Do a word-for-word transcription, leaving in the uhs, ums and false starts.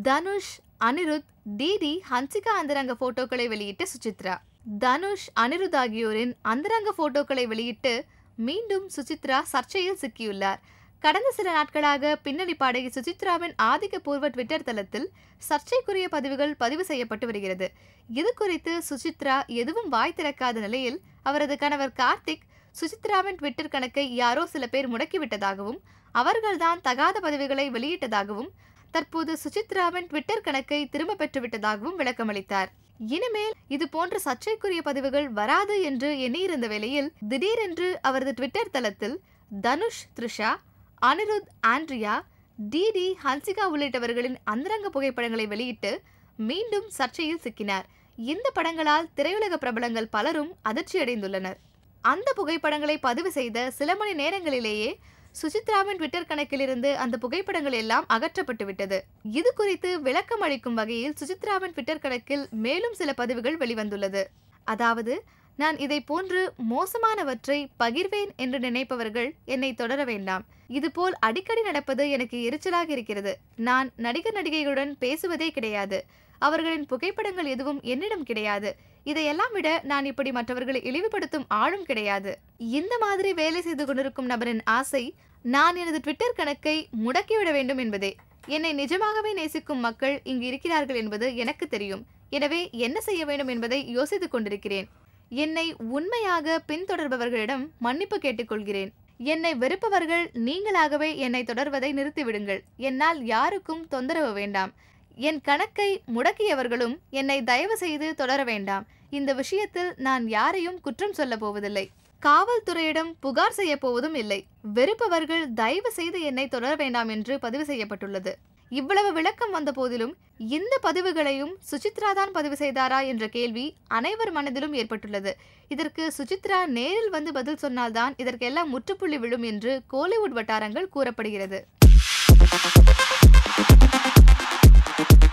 Dhanush, Anirudh, DD, Hansika அந்தரங்க போட்டோக்களை வெளியிட்ட சுசித்ரா. தனுஷ், அனிருத் ஆகியோரின் அந்தரங்க போட்டோக்களை வெளியிட்டு மீண்டும் சுசித்ரா சர்ச்சையில் சிக்கியுள்ளார். கடந்த சில நாட்களாக பின்னணி பாடகி சுசித்ராவின் ஆதிக்கபூர்வ ட்விட்டர் தளத்தில் சர்ச்சைக்குரிய பதிவுகள் பதிவு செய்யப்பட்டு வருகிறது. இது குறித்து சுசித்ரா எதுவும் வாய் திறக்காத நிலையில் அவரது கணவர் கார்த்திக் சுசித்ராவின் ட்விட்டர் கணக்கை யாரோ சில பேர் முடக்கிவிட்டதாகவும் அவர்கள்தான் தகாத பதிவுகளை வெளியிட்டதாகவும் தற்போது சுசித்ராவின் ட்விட்டர் கணக்கை திரும்ப பெற்றுவிட்டதாகவும் விளக்கமளித்தார். இனிமேல் இது போன்ற சர்ச்சைக்குரிய பதிவுகள் வராது என்று எண்ணியிருந்த வேளையில் திடீரென்று அவரது ட்விட்டர் தளத்தில் தனுஷ், த்ரிஷா, அனிருத், ஆண்ட்ரியா, டிடி, ஹன்சிகா உள்ளிட்டவர்களின் அந்தரங்க புகைப்படங்களை வெளியிட்டு மீண்டும் சர்ச்சையில் சிக்கினார். இந்த படங்களால் திரையுலக பிரபலங்கள் பலரும் அதிர்ச்சியடைந்துள்ளனர். அந்த புகைப்படங்களை பதிவு செய்த சில மணி நேரங்களிலேயே சுசித்ராவின் ட்விட்டர் கணக்கிலிருந்து அந்த புகைப்படங்கள் எல்லாம் அகற்றப்பட்டு விட்டது. இது குறித்து விளக்கம் அளிக்கும் வகையில் சுசித்ராவின் ட்விட்டர் கணக்கில் மேலும் சில பதிவுகள் வெளிவந்துள்ளது. அதாவது, நான் இதை போன்று மோசமானவற்றை பகிர்வேன் என்று நினைப்பவர்கள் என்னை தொடர வேண்டாம். இதுபோல் அடிக்கடி நடப்பது எனக்கு எரிச்சலாக இருக்கிறது. நான் நடிகர் நடிகைகளுடன் பேசுவதே கிடையாது. அவர்களின் புகைப்படங்கள் எதுவும் என்னிடம் கிடையாது. இதையெல்லாம் விட நான் இப்படி மற்றவர்களை இழிவுபடுத்தும் ஆளும் கிடையாது. இந்த மாதிரி வேலை செய்து கொண்டிருக்கும் நபரின் ஆசை நான் எனது ட்விட்டர் கணக்கை முடக்கிவிட வேண்டும் என்பதே. என்னை நிஜமாகவே நேசிக்கும் மக்கள் இங்கு இருக்கிறார்கள் என்பது எனக்கு தெரியும். எனவே என்ன செய்ய வேண்டும் என்பதை யோசித்துக் கொண்டிருக்கிறேன். என்னை உண்மையாக பின்தொடர்பவர்களிடம் மன்னிப்பு கேட்டுக்கொள்கிறேன். என்னை வெறுப்பவர்கள் நீங்களாகவே என்னை தொடர்வதை நிறுத்திவிடுங்கள். என்னால் யாருக்கும் தொந்தரவு வேண்டாம். என் கணக்கை முடக்கியவர்களும் என்னை தயவு செய்து தொடர வேண்டாம். இந்த விஷயத்தில் நான் யாரையும் குற்றம் சொல்ல போவதில்லை. காவல்துறையிடம் புகார் செய்ய போவதும் இல்லை. வெறுப்பவர்கள் தயவு செய்து என்னை தொடர வேண்டாம் என்று பதிவு செய்யப்பட்டுள்ளது. இவ்வளவு விளக்கம் வந்த போதிலும் இந்த பதிவுகளையும் சுசித்ரா தான் பதிவு செய்தாரா என்ற கேள்வி அனைவர் மனதிலும் ஏற்பட்டுள்ளது. இதற்கு சுசித்ரா நேரில் வந்து பதில் சொன்னால்தான் இதற்கெல்லாம் முற்றுப்புள்ளி விழும் என்று கோலிவுட் வட்டாரங்கள் கூறப்படுகிறது.